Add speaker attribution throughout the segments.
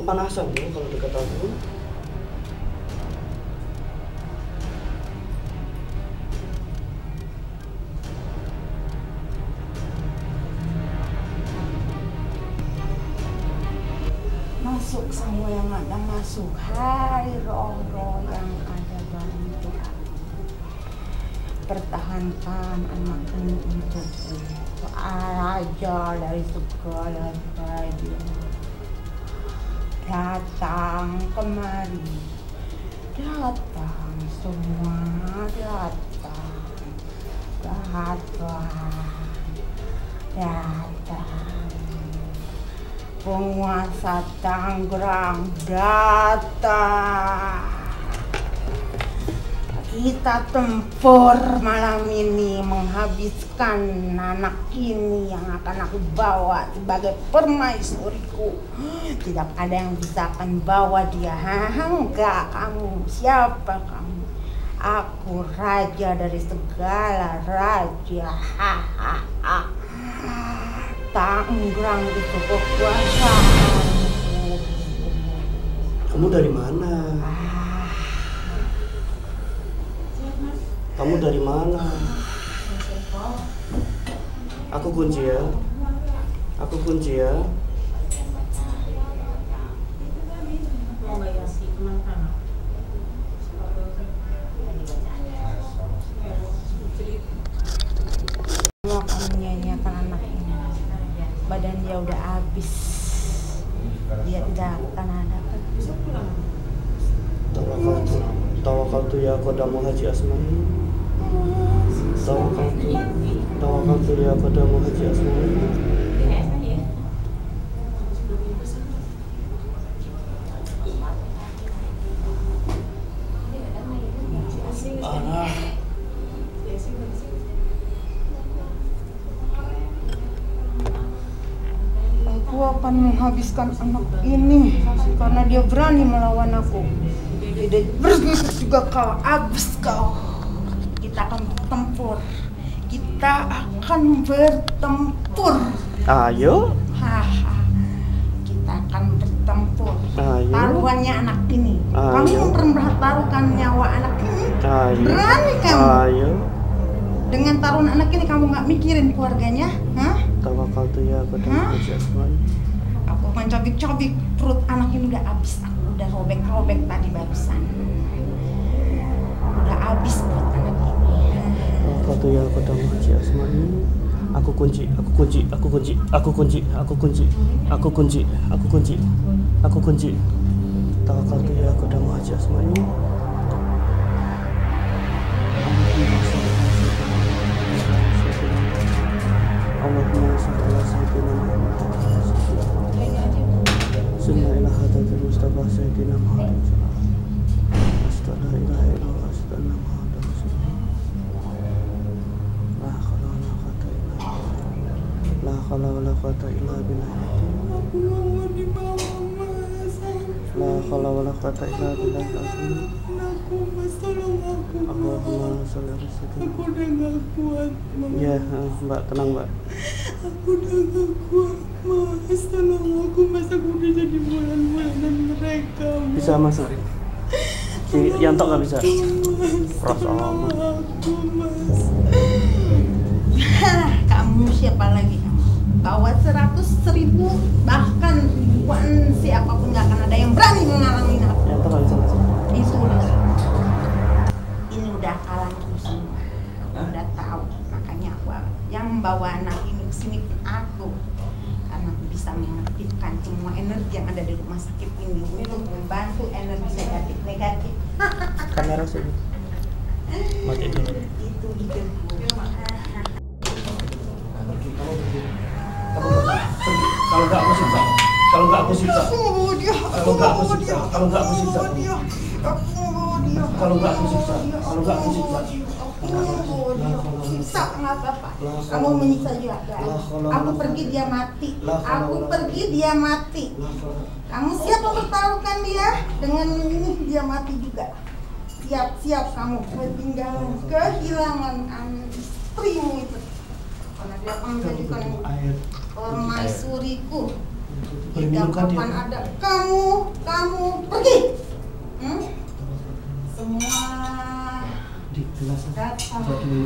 Speaker 1: kepanasan ya kalau dekat aku.
Speaker 2: Masuk semua yang ada masuk. Hai roh-roh yang ada bantu. Pertahankan anak ini untukku. Raja dari segala raja. Datang kemari. Datang semua datang. Datang. Penguasa Tangerang datang. Kita tempur malam ini, menghabiskan anak ini yang akan aku bawa sebagai permaisuriku. Tidak ada yang bisa akan bawa dia. Enggak, kamu siapa kamu? Aku raja dari segala raja. Tangerang itu kekuasaanku.
Speaker 1: Kamu dari mana? Kamu dari mana? Aku kunci ya. Aku kunci ya.
Speaker 2: Mau kamu nyanyiakan anak ini. Badan dia udah habis. Dia tidak akan ada.
Speaker 1: Tawakaltu ya qadamu Haji Asmani. Tawakaltu ya qadamu Haji Asmani.
Speaker 2: Aku akan menghabiskan anak ini karena dia berani melawan aku. Tidak berguna juga kau, habis kau. Kita akan bertempur. Kita akan bertempur.
Speaker 1: Ayo.
Speaker 2: Haha. Kita akan bertempur.
Speaker 1: Ayo.
Speaker 2: Taruhannya anak ini. Kamu mempertaruhkan nyawa anak ini.
Speaker 1: Ayo.
Speaker 2: Berani kamu.
Speaker 1: Ayo.
Speaker 2: Dengan taruhan anak ini kamu nggak mikirin keluarganya, hah?
Speaker 1: Tawakaltu ya qadamu Haji Asmani.
Speaker 2: Aku akan cobik-cobik perut anak ini udah habis. Aku udah robek-robek tadi barusan. Udah habis perut anak ini.
Speaker 1: Tawakaltu ya qadamu Haji Asmani. Aku kunci, aku kunci, aku kunci, aku kunci, aku kunci, aku kunci, aku kunci, aku kunci. Tawakaltu ya qadamu Haji Asmani. Allahumma shalli ala sayyidina Muhammad. Sunna ila hadratil Mustafa sayyidina Muhammad. Astaghfirullah ilaha illallah astaghfirullah Muhammad rasulullah. La haula wala quwwata illa billah.
Speaker 2: Aku mau dibawa mas.
Speaker 1: La haula wala quwwata illa billah.
Speaker 2: Aku mas, tolong aku.
Speaker 1: Allahumma shalli ala sayyidina.
Speaker 2: Aku udah gak kuat mas.
Speaker 1: Ya, Mbak, tenang, Mbak.
Speaker 2: Aku udah gak kuat mas, tolong aku mas. Aku udah jadi bulan-bulanan mereka mas.
Speaker 1: Bisa masuk. Si Yanto nggak bisa. Pros amat.
Speaker 2: Aku mas. Kamu siapa lagi? Bawa 100.000 bahkan ribuan siapapun gak akan ada yang berani mengalami aku.
Speaker 1: Yanto nggak bisa masuk.
Speaker 2: Ini udah kalahku semua. Aku udah tahu. Makanya aku yang membawa anak ini ke sini pun aku. Karena aku bisa mengaktifkan semua energi yang ada di rumah sakit ini untuk membantu energi negatif.
Speaker 1: Kamera sih. Mati dulu.
Speaker 2: Itu hidupku.
Speaker 1: Kalau nggak aku siksa. Kalau nggak aku siksa. Kalau nggak aku siksa. Kalau nggak aku siksa. Kalau nggak aku siksa. Kalau nggak aku siksa.
Speaker 2: Siksa nggak apa-apa. Kamu menyiksa dia. Aku pergi dia mati. Aku pergi dia mati. Kamu siap mempertaruhkan dia? Dengan ini dia mati juga. Siap-siap kamu kehilangan istrimu itu. Karena dia akan menjadikan permaisuriku. Tidak kapan ada kamu pergi. Semua
Speaker 1: di kelas
Speaker 2: datang.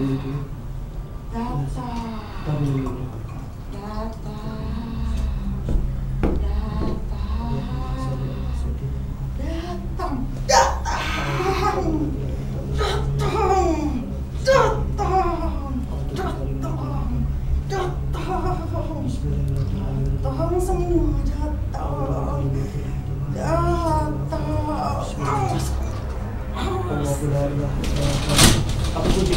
Speaker 2: Datang semua datang.
Speaker 1: Aku kunci.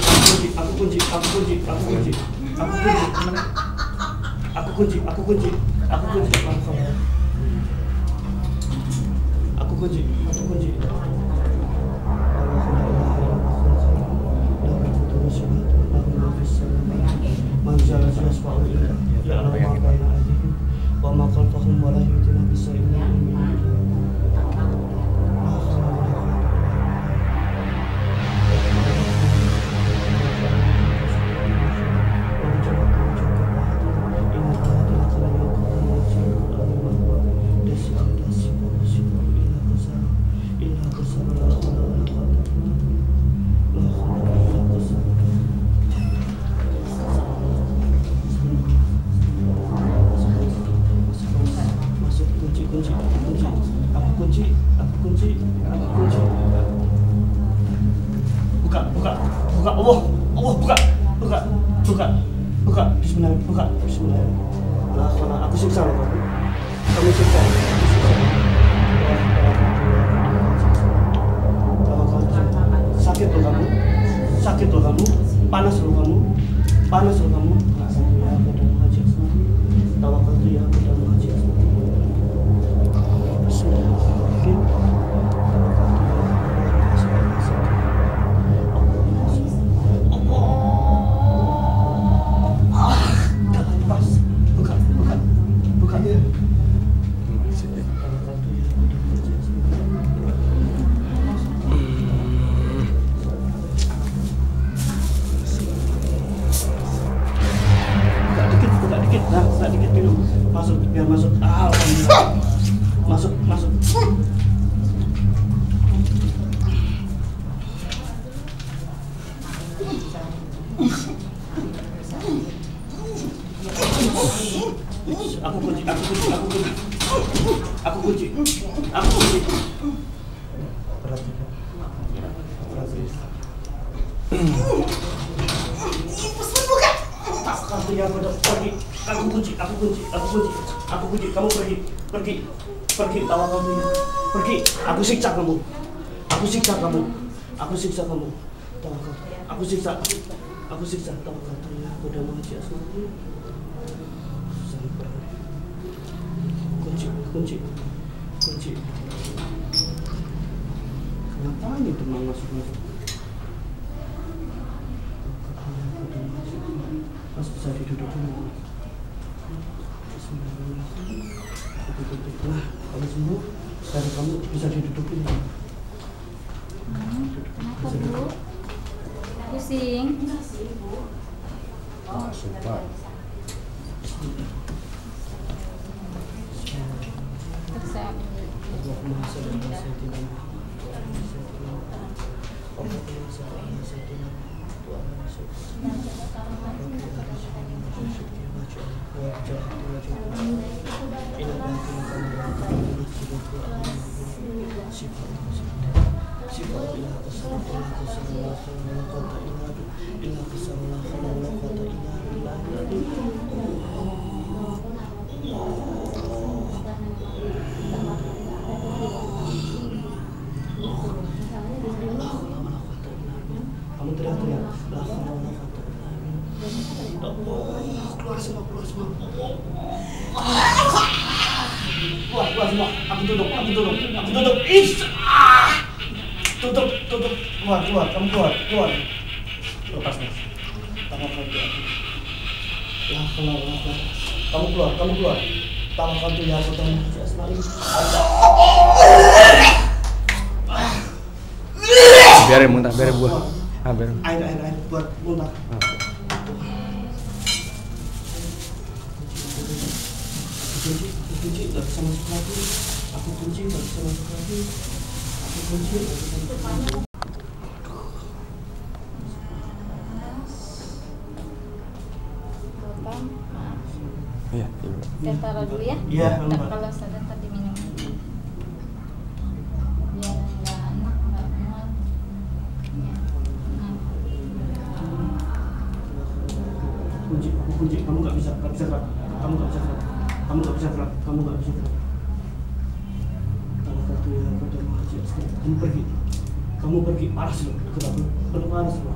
Speaker 1: Wa ma khalaqahum wa la yuhituna bi shay'in min ilmihi. Buka. Bismillah. Aku siksa lo kamu. Kamu siksa. Sakit lo kamu. Panas lo kamu. Tawakal tu ya kepada Haji Asmani. Bismillahirrahmanirrahim. Buka dikit dulu. Biar masuk. Alhamdulillah. Masuk. Aku kunci. Pergi. Aku kunci. Kamu pergi. Tawakal tu ya. Pergi. Aku siksa kamu. Tawakal. Aku siksa. Tawakal tu ya kepada Haji Asmani. Kunci. Ngapain itu masuk? Mas bisa didudukin. Bismillahirrahmanirrahim. Nah, kamu sembuh. Dari kamu bisa didudukin.
Speaker 3: Kenapa, Bu? Pusing?
Speaker 4: Sumpah.
Speaker 1: Kamu teriak-teriak. Keluar semua. Keluar semua. Aku tutup. Tutup. Keluar. Kamu keluar. Lepas mas. Tangan kaki aku. Kamu keluar. Tangan kaki aku tangan Haji Asmani.
Speaker 4: Biarin muntah, biarin buah. Biarin.
Speaker 1: Air buat muntah. Kunci. nggak bisa masuk lagi. Aku kunci, nggak bisa masuk lagi. Aku kunci, nggak bisa masuk lagi.
Speaker 3: Bapak, maaf.
Speaker 4: Iya.
Speaker 3: Saya taruh dulu ya.
Speaker 1: Iya,
Speaker 3: Ntar
Speaker 1: Mbak.
Speaker 3: kalau sadar ntar diminum. Biar nggak enak, nggak mual. Ya, maaf.
Speaker 1: Kunci, aku kunci. Kamu nggak bisa gerak. Kamu nggak bisa gerak. Kamu nggak bisa gerak. Kamu nggak bisa gerak. Satu ya, pada mahasiswa sekarang. Kamu pergi. Kamu pergi. Paras loh. Ikut aku. Perlu paras loh.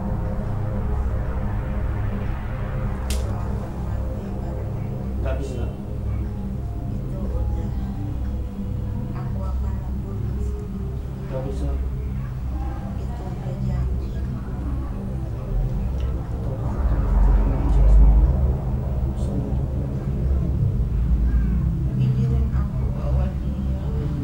Speaker 1: Nggak bisa.
Speaker 2: Itu udah. Aku akan lembur di sini.
Speaker 1: Nggak bisa.
Speaker 2: Itu udah janji. Izinin aku bawa dia.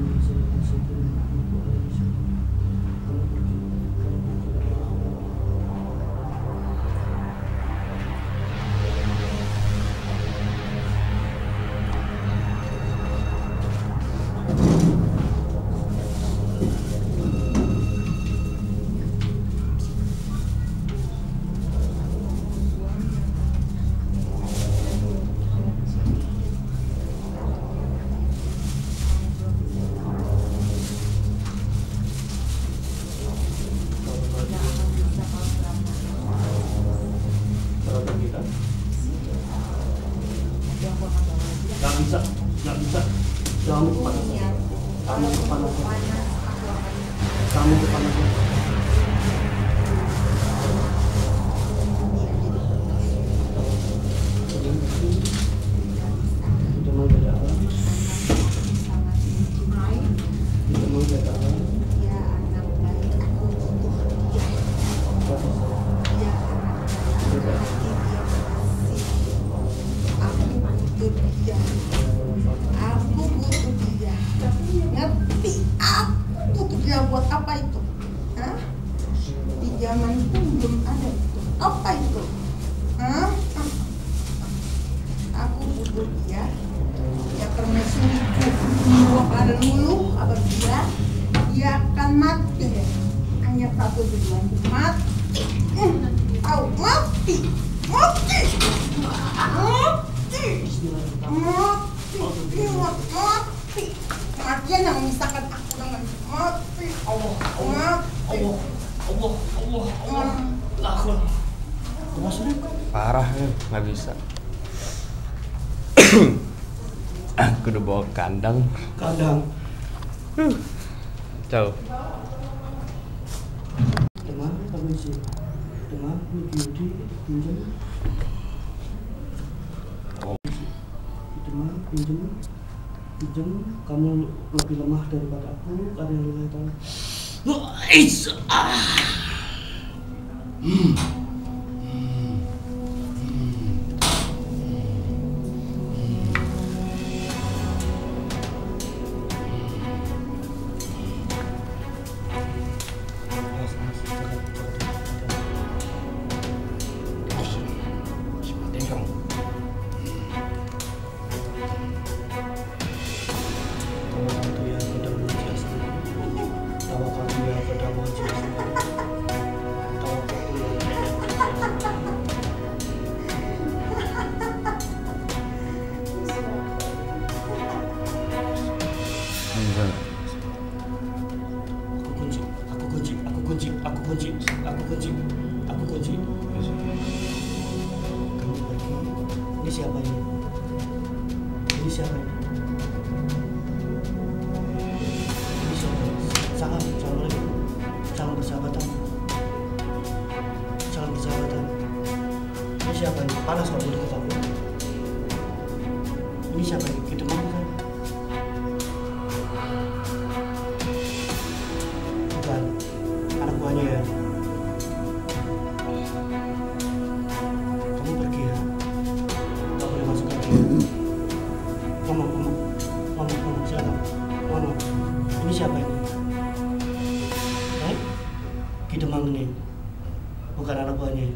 Speaker 1: Nggak bisa. Kamu kepanasan. Kamu kepanasan. Kamu kepanasan. Kita mau beda apa? Kita mau beda apa?
Speaker 2: Ya anak baik, aku butuh dia. Ya anak baik, aku butuh dia. Aku butuh dia. Ngerti? Aku butuh dia buat apa itu? Hah? Di zamanku belum ada itu. Apa itu? Hah? Aku butuh dia. Ya permaisuriku dua kali dulu kabar dia akan mati. Hanya satu tujuan, mati. Tahu, mati. Mati. Mati. Mati. Mati. Kematian yang memisahkan aku dengan mati. Allah. Mati.
Speaker 1: Allah.
Speaker 4: Parah ya, nggak bisa. Aku udah bawa kandang. Jauh.
Speaker 1: Demam, kamu isi. Demam, Yudi, pinjam. Demam, pinjam. Kamu lebih lemah daripada aku. Ada yang lebih tahu. Aku kunci. Kamu pergi. Ini siapa ini? Ini siapa ini? Ini siapa? Assalamualaikum. Salam persahabatan. Ini siapa ini? Panas kalau di dekat aku. Ini siapa ini? Kita mau kan? Bukan. Anak buahnya ya. Kamu pergi ya. Gak boleh masuk lagi. Ngomong. Silakan. Ngomong. Ini siapa ini? Ki Demang ini. Bukan anak buahnya.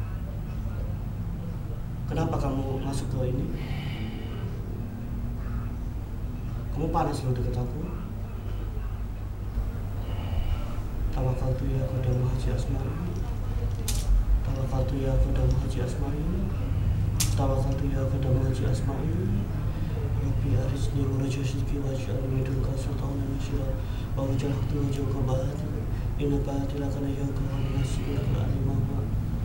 Speaker 1: Kenapa kamu masuk ke ini? Kamu panas loh deket aku. Tawakaltu ya qadamu haji asmari. Tawakaltu ya qadamu haji asmari. Tawakaltu ya qadamu haji asmari. Rabbi arisni wa rajashiki wa ja'alni dulka sultanan masyira. Wa wajalahtu wajhaka bahati. Inna bahatila kana yauka wa nasibul Qur'ani mama.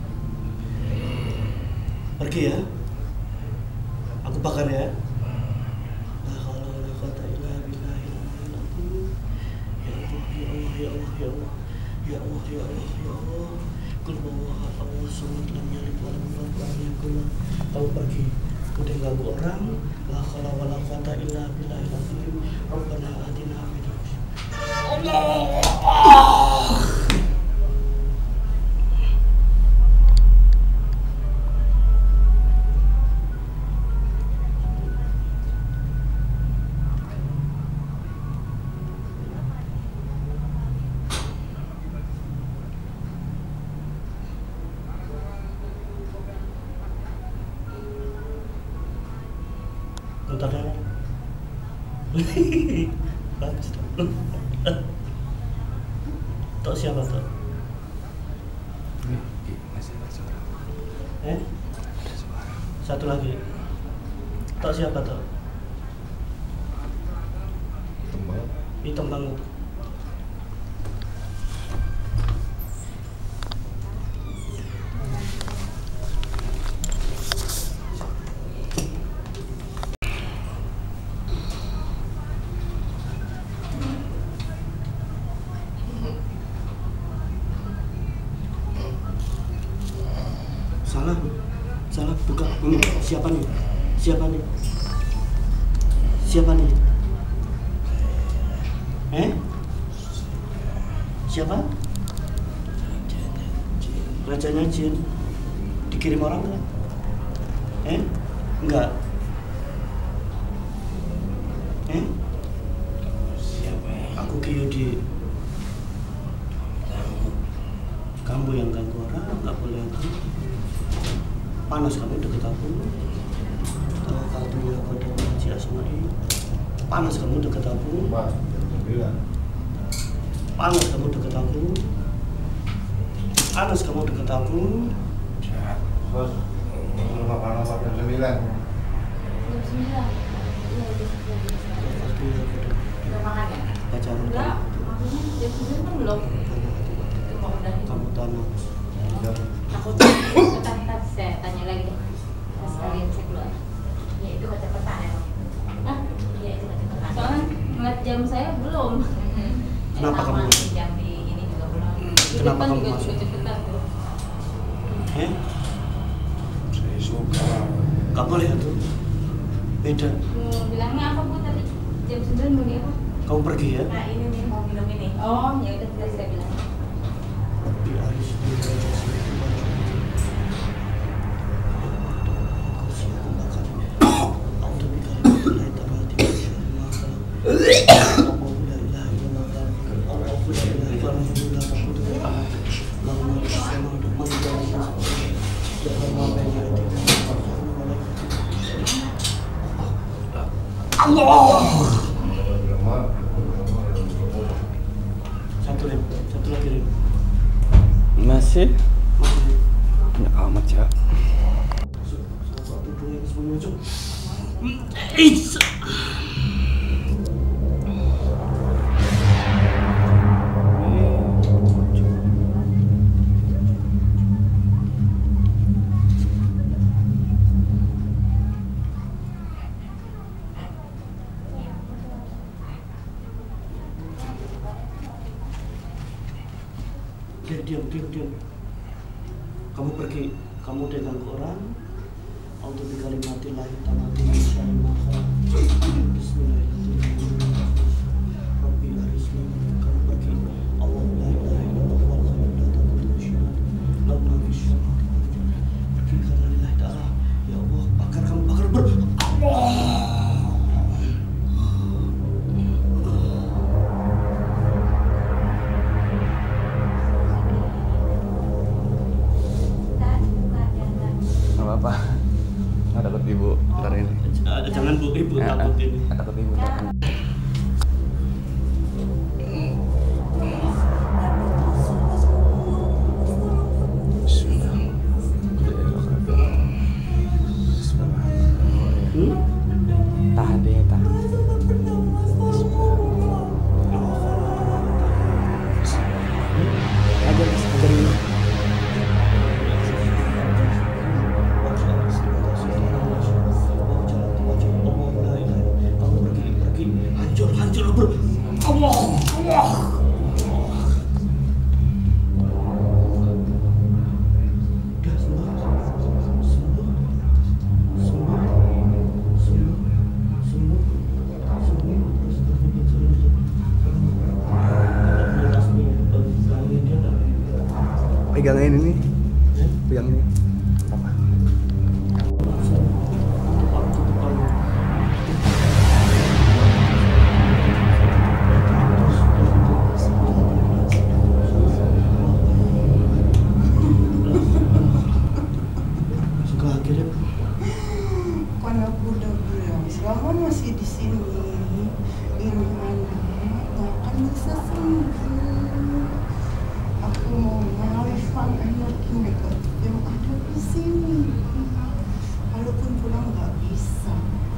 Speaker 1: Pergi ya. Aku bakar ya. La haula wala quwwata illa billahi. Ya Allah, ya Allah, ya Allah, ya Allah, ya Allah, ya Allah. Qul huwallahu ahad, samad, lam yalid wa lam yulad wa lam yakul lahu. Kamu pergi, udah ganggu orang. La haula wala quwwata illa billahi. Rabbana atina fid dunya. Allah. Bentar ya. Bagus dong. Tok siapa tuh?
Speaker 4: Masih ada suara. Ada suara.
Speaker 1: Satu lagi. Tok siapa tuh? Hitam banget. Salah buka. Siapa nih? Siapa nih? Siapa nih? Siapa? Rajanya jin. Dikirim orang kan? Enggak.
Speaker 5: Siapa ya?
Speaker 1: Aku Kyudi. Kamu yang ganggu orang, nggak boleh aku. Panas kamu deket aku. Tawakaltu ya qadamu haji asmari. Panas kamu deket aku. Panas kamu deket aku. Panas kamu deket aku.
Speaker 5: Bos, rumah panas jam 9.
Speaker 3: Jam 9. Iya,
Speaker 1: Tawakaltu ya qadamu.
Speaker 3: udah makan ya?
Speaker 1: Baca
Speaker 3: Enggak,
Speaker 1: Al-Quran.
Speaker 3: maksudnya jam 9 kan belum. Cuma udah itu.
Speaker 1: Kamu tanam.
Speaker 3: Aku bentar, saya tanya lagi deh. Pas kalian cek dulu. Ya itu baca peta ya. Hah? Iya itu baca peta. Soalnya ngeliat jam saya belum.
Speaker 1: Kenapa
Speaker 3: Sama
Speaker 1: kamu?
Speaker 3: di jam di ini juga belum. Di
Speaker 1: Kenapa
Speaker 3: depan
Speaker 1: kamu
Speaker 3: juga
Speaker 1: masuk?
Speaker 3: baca peta tuh.
Speaker 5: Saya suka.
Speaker 1: Gak boleh tuh. Beda.
Speaker 3: Bilangnya apa Bu tadi? Jam 9 mau dia apa?
Speaker 1: Kamu pergi ya.
Speaker 3: Nah ini nih mau minum ini. Oh ya udah sudah saya bilang.
Speaker 1: Di aris di rajasi. Satu lagi Rim.
Speaker 4: Masih?
Speaker 1: Masih.
Speaker 4: Ya amat ya.
Speaker 1: Hubungin semuanya cuk. Diam. Kamu pergi, kamu dengan orang. Auto bi kalimatillahi tamati min syarri ma khalaq. Bismillahirrahmanirrahim. Rabbi arisni. Kamu pergi. Allah la ilaha illallah wal hayyul la taqutu syai'an. Lahu ma fis samawati wal ardi. Pergi karena lillahi ta'ala. Ya Allah, bakar kamu bakar ber. Allah.
Speaker 4: Gak apa-apa.
Speaker 6: takut ibu ntar ini.
Speaker 1: Jangan bu, ibu takut ini.
Speaker 6: Takut ibu ntar ini. Tahan deh, tahan. Ajar ini.
Speaker 1: Hancur bro. Allah.
Speaker 6: Pegangin ini. Pegang ini. Apa?
Speaker 2: Kan aku udah bilang, selama masih di sini, Irfan gak akan bisa sembuh. Aku mau mengalihkan energi negatif yang ada di sini. Walaupun pulang gak bisa.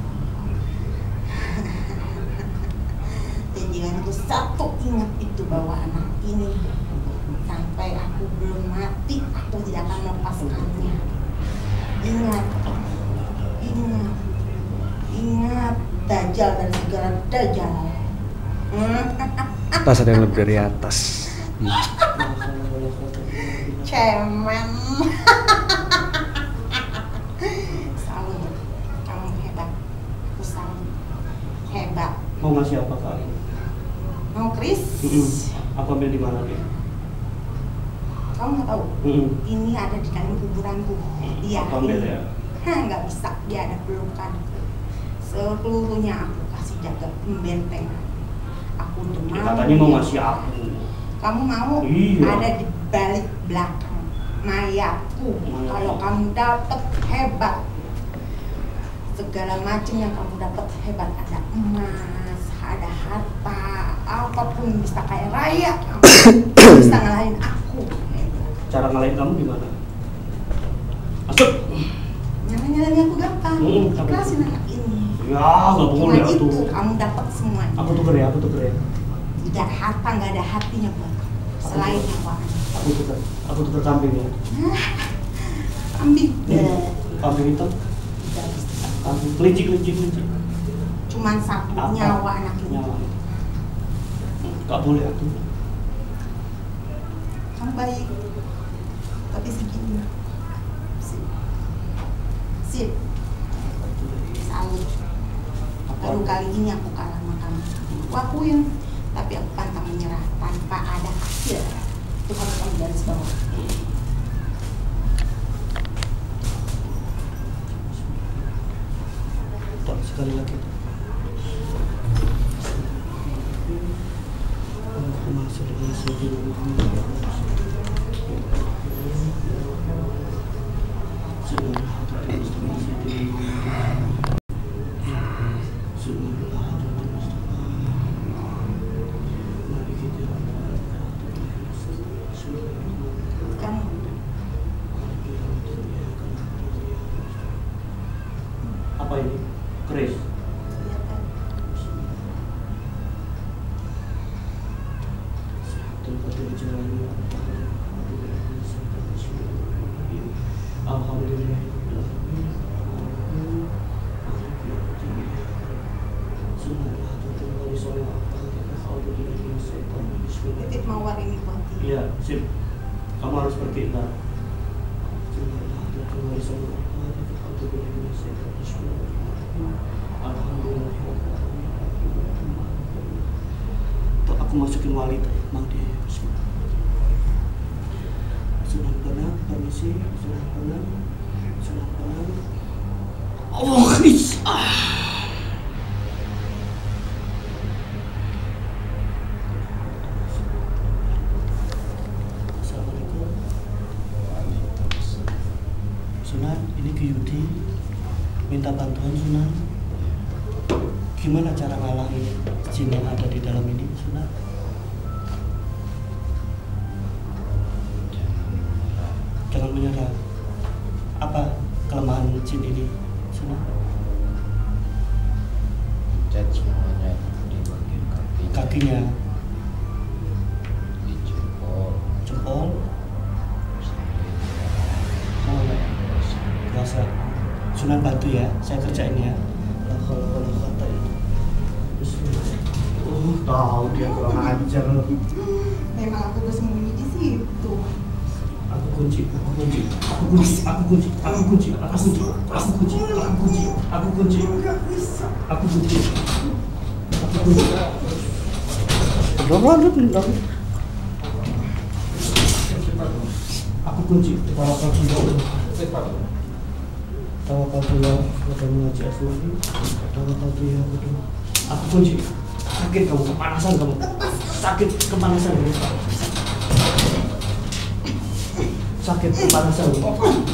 Speaker 2: Jadi aku satu ingat itu bahwa anak ini sampai aku belum mati, aku tidak akan melepaskannya. Ingat, Dajjal dan segala Dajjal.
Speaker 6: Atas ada yang lebih dari atas.
Speaker 2: Cemen. Salut, kamu hebat. Aku salut, hebat.
Speaker 1: Mau ngasih apa kali?
Speaker 2: Mau Chris?
Speaker 1: Aku ambil di mana dia?
Speaker 2: Kamu nggak tahu? Ini ada di dalam kuburanku. Iya.
Speaker 1: Aku ambil ya.
Speaker 2: Nggak bisa, dia ada pelukan. Seluruhnya aku kasih jaga pembenteng. Aku udah
Speaker 1: Ya,
Speaker 2: mau.
Speaker 1: katanya mau ngasih aku.
Speaker 2: Kamu mau?
Speaker 1: Iya.
Speaker 2: Ada di balik belakang mayatku. Kalau kamu dapat hebat, segala macam yang kamu dapat hebat. Ada emas, ada harta, apapun bisa kaya raya. Kamu bisa ngalahin aku.
Speaker 1: Cara ngalahin kamu gimana? Masuk.
Speaker 2: Nyala-nyalain aku gampang.
Speaker 1: Tapi-
Speaker 2: Ikhlasin anak ini.
Speaker 1: Ya, nggak
Speaker 2: Cuma
Speaker 1: boleh
Speaker 2: itu
Speaker 1: tuh.
Speaker 2: kamu dapat semuanya.
Speaker 1: Aku tuker ya.
Speaker 2: Tidak harta, nggak ada hatinya buat kamu. Selain nyawa.
Speaker 1: Aku tuker kambing ya.
Speaker 2: Kambing.
Speaker 1: Kambing hitam,
Speaker 2: Tidak bisa.
Speaker 1: kambing kelinci.
Speaker 2: Cuman satu
Speaker 1: Apa?
Speaker 2: nyawa anak ini.
Speaker 1: Nyawa. Nggak boleh aku.
Speaker 2: Kamu baik, tapi segini. Sip. Salut. Baru kali ini aku kalah sama kamu. Aku akuin, tapi aku pantang menyerah tanpa ada hasil. Itu harus kamu garis bawah.
Speaker 1: Tak, sekali lagi.
Speaker 2: Kamu
Speaker 1: Apa ini? Keris.
Speaker 2: lihat kan?
Speaker 1: Alhamdulillah.
Speaker 2: Titip mawar ini buat dia.
Speaker 1: Iya, sip. Kamu harus bertindak. Alhamdulillah. Tuh, aku masukin wali tadi, mau dia. Bismillah. Sudah benar, permisi. Sudah benar. Allah, is. Assalamualaikum. Sunan, ini ke Yudi. minta bantuan Sunan. Gimana cara ngalahin jin yang ada di dalam ini Sunan? Jangan menyerah. Apa kelemahan jin ini Sunan?
Speaker 5: Cat semuanya di bagian
Speaker 1: Kakinya,
Speaker 5: di jempol,
Speaker 1: oh, kuasa. Sunan bantu ya, saya kerjain ya. Tahu dia kurang ajar.
Speaker 2: Memang aku bersembunyi di situ.
Speaker 1: Aku kunci, aku kunci, aku kunci, aku kunci, aku kunci, aku kunci, aku kunci, aku kunci, aku kunci, aku kunci, aku kunci. Berapa benar? Aku kunci. Tawakal dia, kita mengaji asmani. Tawakal dia, aku kunci. Sakit kamu, kepanasan kamu. Sakit kepanasan kamu. Sakit kepanasan kamu.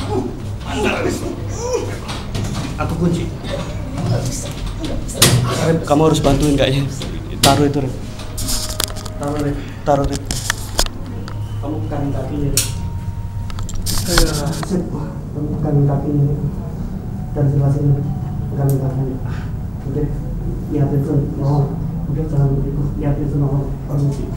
Speaker 1: Aku kunci. Rep, kamu harus bantuin kayaknya. Taruh itu, Rep. Taruh, Rep. Taruh, Rep. Kamu pekanin kakinya, Rep. Sip, kamu pekanin kakinya, Rep. Dan sebelah sini, pekanin kakinya. Udah, niatin sun, mohon. Udah, jangan begitu. Niatin sun, mohon. Permisi.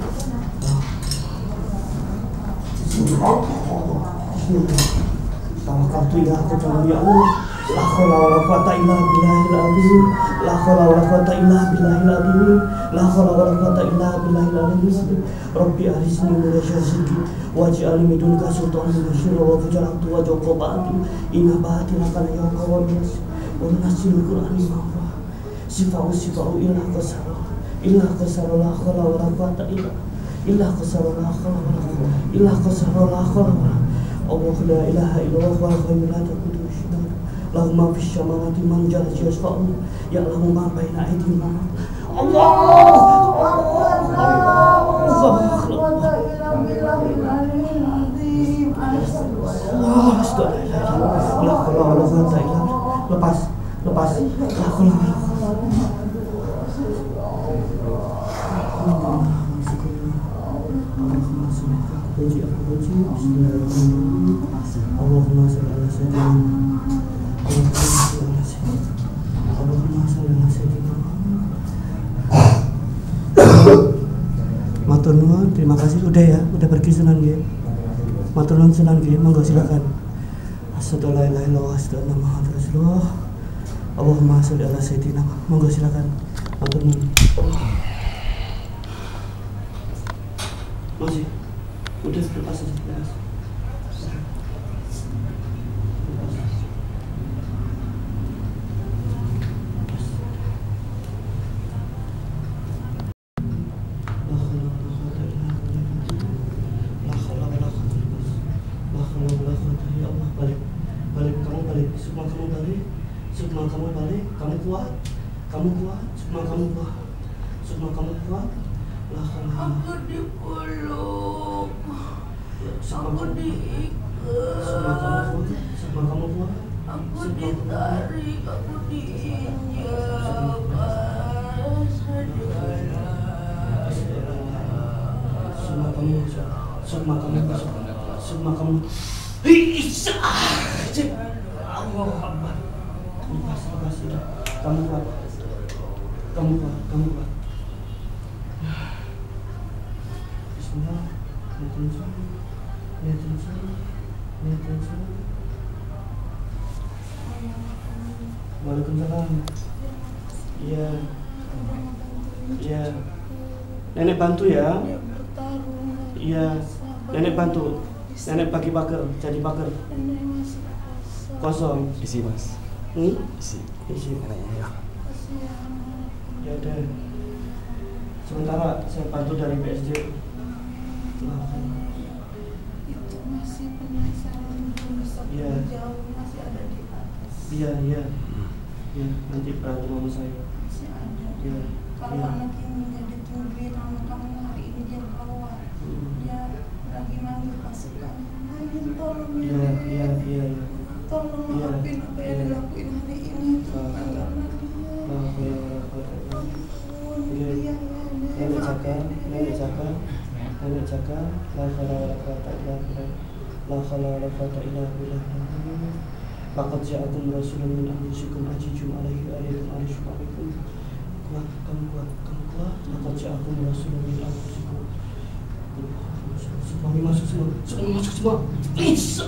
Speaker 1: Tawakal tuh ya, aku jangan ya Allah. La haula wala quwata illa billahil azim. La haula wala quwata illa billahil azim. La haula wala quwata illa billahil azim. Rabbi arisni min syarri waj'al min dunka sultanan masyhura wa fajaltu wa jaqabati inna batina kana yaqawun wa nasil qur'ani ma sifau illa qasara la haula wala quwata illa qasara la haula wala quwata illa qasara la haula wala Allah la ilaha illallah wa la taqutu syaitan lahumma fis samawati man jalla yasfa'u ya'lamu ma baina aydihim lepas Allahumma shalli ala sayyidina Allahumma shalli ala sayyidina Matur nuwun, terima kasih udah ya, udah pergi Sunan nggih. Matur nuwun Sunan nggih, monggo silakan. Asyhadu la ilaha illallah wa asyhadu anna Muhammadar Rasulullah. Allahumma shalli ala sayyidina, monggo silakan. Matur nuwun. Masih. Udah lepas aja, lepas. Kamu kuat, semua kamu kuat.
Speaker 2: Aku dipeluk, aku diikat, aku ditarik, aku diinjak.
Speaker 1: Semua kamu. Kamu kuat. Bismillah, niatin sun. Waalaikumsalam. Iya. Nenek bantu ya. Iya. Nenek bantu. Nenek bagi pagar, jadi pagar. Kosong.
Speaker 6: Isi mas. Isi. Neneknya ya.
Speaker 1: Ya udah. Sementara saya bantu dari BSD.
Speaker 2: Itu masih penasaran, belum bisa jauh, masih ada di atas.
Speaker 1: Iya. Ya, nanti berantem sama saya.
Speaker 2: Masih ada.
Speaker 1: Iya.
Speaker 2: Kalau anak ini jadi tungguin anak kamu hari ini dia keluar. Dia lagi manggil pasukan. Tolong
Speaker 1: Iya.
Speaker 2: tolong maafin apa yang dilakuin hari ini.
Speaker 1: jaga. La haula wala quwwata illa billah. La haula wala quwwata illa billah. Laqad ja'akum rasulun min anfusikum azizun 'alaihi ma 'anittum kuat. Laqad ja'akum rasulun min anfusikum. Semuanya masuk semua. Please.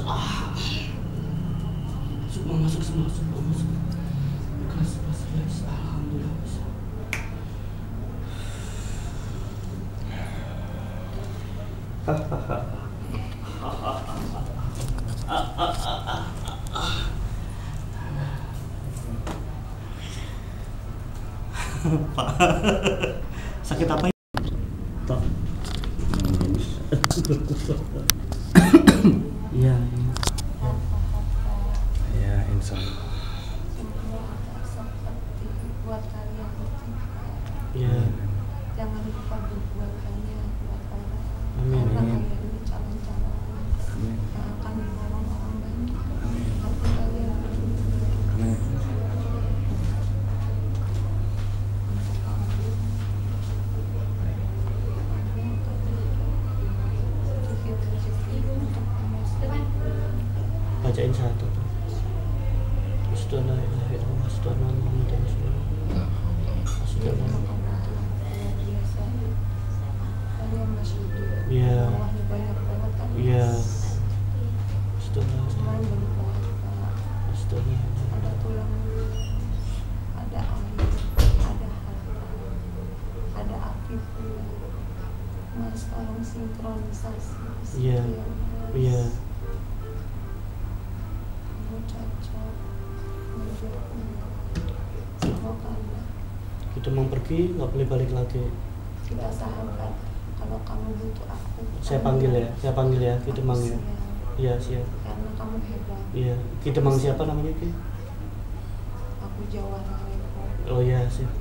Speaker 1: Semua masuk. Keras. Alhamdulillah. Sakit apa ya? Tok. Iya.
Speaker 6: Ya, insya Allah.
Speaker 2: Seperti buat kalian bertiga.
Speaker 1: Iya.
Speaker 2: Jangan lupa berbuat kalian buat orang.
Speaker 1: Amin.
Speaker 2: Karena kalian ini calon-calon yang akan menolong orang banyak. Tapi kalian
Speaker 6: Amin.
Speaker 1: Bacain satu tuh. Asyhadu an la ilaha illallah, asyhadu anna Muhammadan rasulullah. Asyhadu an la
Speaker 2: kalian masih di
Speaker 1: Iya.
Speaker 2: bawahnya banyak banget kan.
Speaker 1: Iya. Asyhadu an la
Speaker 2: Kemarin baru banget
Speaker 1: asyhadu an la
Speaker 2: ada tulang, ada air, ada harta, ada api pula. Nah sekarang sinkronisasi.
Speaker 1: Iya. Iya.
Speaker 2: Kamu cocok menjadi sama kalian.
Speaker 1: Kita mau pergi, nggak boleh balik lagi.
Speaker 2: Tidak sahabat, kalau kamu butuh aku.
Speaker 1: Saya panggil ya. Kita mang ya. Iya, siap.
Speaker 2: Karena kamu hebat.
Speaker 1: Iya. Kita mang siapa namanya, Ki?
Speaker 2: Aku Jawa Repo.
Speaker 1: Oh iya, siap.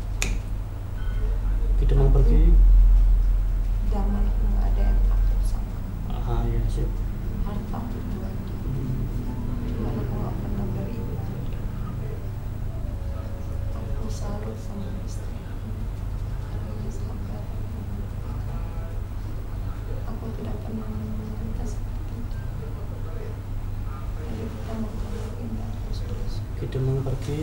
Speaker 1: Kita mau pergi.
Speaker 2: Damai nggak ada yang takut sama kamu.
Speaker 1: Ah, iya, siap.
Speaker 2: Harta tujuan. Cuman aku nggak pernah beriman. Aku salut sama istri. Karena dia sabar. Aku tidak pernah meminta seperti itu. Jadi kita mau kembali terus.
Speaker 1: Kita mau pergi.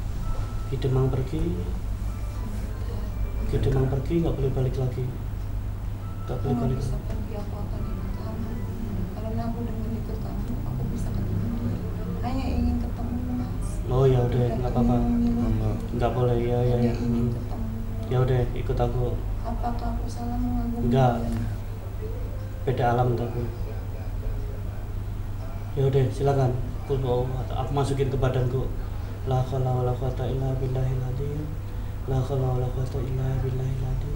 Speaker 1: Kita mau pergi, nggak boleh balik lagi. Nggak boleh
Speaker 2: Kamu
Speaker 1: balik
Speaker 2: bisa
Speaker 1: lagi.
Speaker 2: pergi, aku akan ikut kamu. Karena aku dengan ikut kamu, aku bisa ketemu dia. Hanya ingin ketemu Mas.
Speaker 1: Oh ya udah,
Speaker 2: Tidak
Speaker 1: nggak apa-apa.
Speaker 2: ingin memilih.
Speaker 1: Nggak boleh, ya.
Speaker 2: Hanya ingin ketemu.
Speaker 1: Ya udah, ikut aku.
Speaker 2: Apakah aku salah mengagumi
Speaker 1: Enggak.
Speaker 2: dia?
Speaker 1: Beda alam tuh aku. Ya udah, silakan. Aku masukin ke badanku. La haula wala quwwata illa billahil adzim. La haula wala quwwata illa billahil adzim.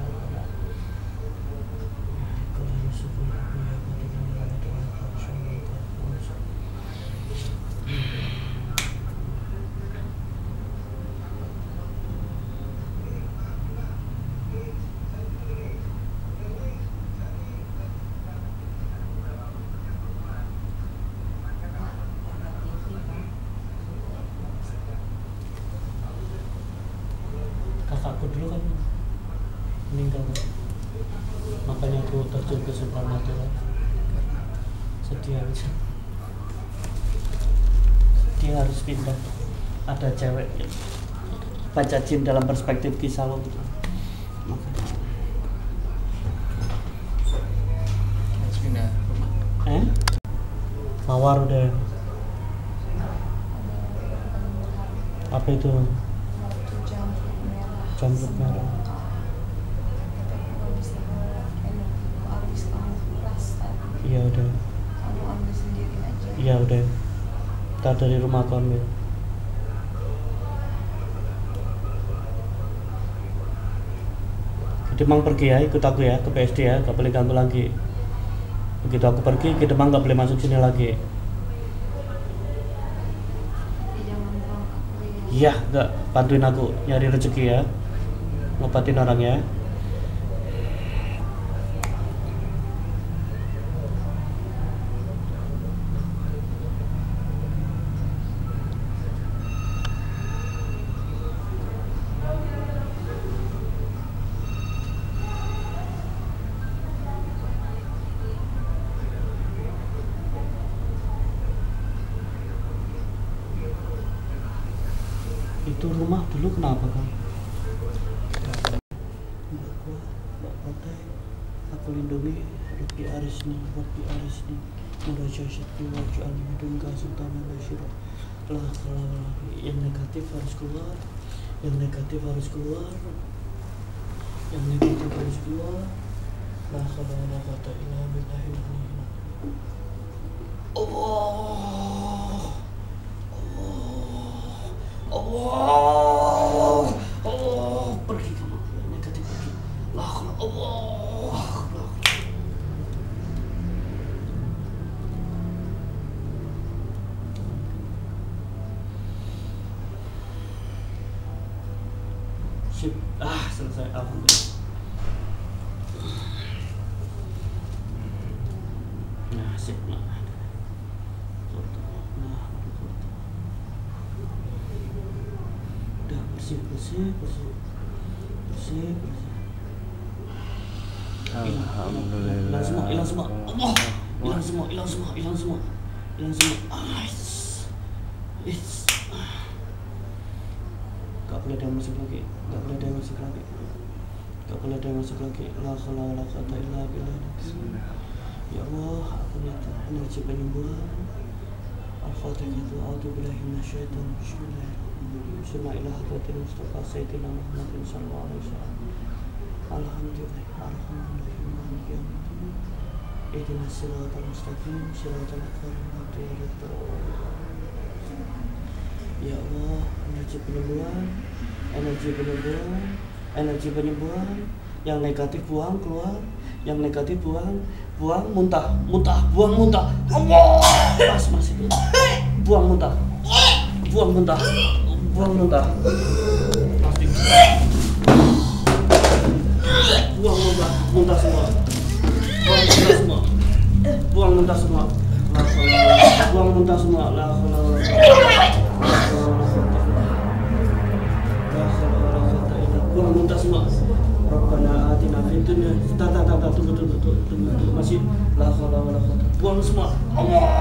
Speaker 1: Kakakku dulu kan meninggal, makanya aku terjun ke supernatural. Sedih aja. Dia harus pindah. Ada cewek baca jin dalam perspektif kisah lo gitu. Makanya.
Speaker 6: Pindah rumah.
Speaker 1: Mawar udah. Apa itu?
Speaker 2: Waktu jamrut merah.
Speaker 1: Jamrut merah.
Speaker 2: Tapi aku bisa menolak energiku habis kamu keras tadi.
Speaker 1: Iya udah.
Speaker 2: Kamu ambil sendiri aja.
Speaker 1: Iya udah. Kita dari rumah aku ambil. Demang pergi ya, ikut aku ya ke PSD ya, gak boleh ganggu lagi. Begitu aku pergi, ke Demang gak boleh masuk sini lagi.
Speaker 2: Tapi jangan buang aku ya.
Speaker 1: Iya, gak, bantuin aku nyari rezeki ya, ngobatin orang ya. Itu rumah dulu kenapa kan? Mbak Kote, aku lindungi Rabbi Arisni, Mudah Syahsyati Wajah Alimidun Kasultanan Nasyirah. Yang negatif harus keluar, yang negatif harus keluar, yang negatif harus keluar. La haula wala quwwata illa billahil aliyyil azim. Allah, pergi kamu, yang negatif pergi. La haula Allah. Sip, selesai, alhamdulillah. Nah, sip, nah. Udah bersih.
Speaker 6: Alhamdulillah.
Speaker 1: Hilang semua. Allah, hilang semua. Gak boleh ada yang masuk lagi. La haula wala quwwata illa billah. Ya Allah, aku minta energi penyembuhan. Al-Fatihah. A'udzubillahi minasyaitonir rajim. Bismillah ila hadratil Mustafa Sayyidina Muhammadin sallallahu alaihi wasallam. Alhamdulillah, maliki yaumiddin. Ihdinas siratal mustaqim, siratal ladzina Ya Allah, energi penyembuhan, yang negatif buang keluar, yang negatif buang muntah, buang muntah. Allah, mas itu, buang muntah, pasti, muntah semua, buang muntah semua, la haula wala buang muntah semua. Rabbana atina fid dunya. Tunggu masih. La haula wala quwwata. Buang semua. Allah.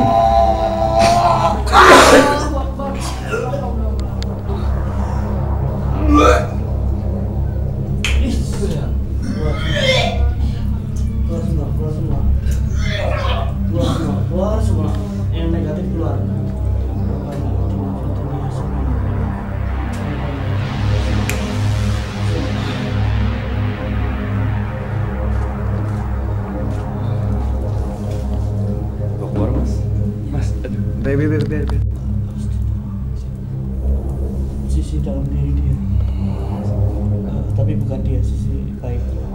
Speaker 1: Keluar semua. Yang negatif keluar.
Speaker 6: Biar.
Speaker 1: Sisi dalam diri dia, tapi bukan dia, sisi baik.